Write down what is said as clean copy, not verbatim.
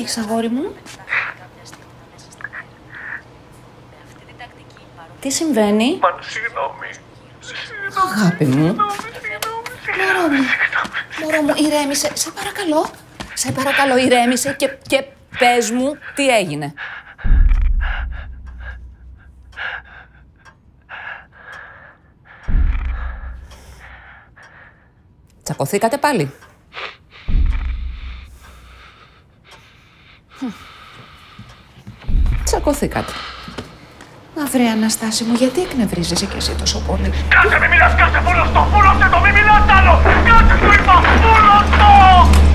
έχεις, αγόρι μου? Τι συμβαίνει? Συγγνώμη. Αγάπη μου. Μωρό μου, ηρέμησε. Σε παρακαλώ. Σε παρακαλώ, ηρέμησε και πες μου τι έγινε. Τσακωθήκατε πάλι? Τσακωθήκατε. Μα βρε Αναστάση μου, γιατί εκνευρίζεσαι κι εσύ τόσο πολύ? Κάτσε, μη μιλάς, κάτσε, πούλος το, μη μιλάς άλλο! Κάτσε, σου είπα, πούλος το!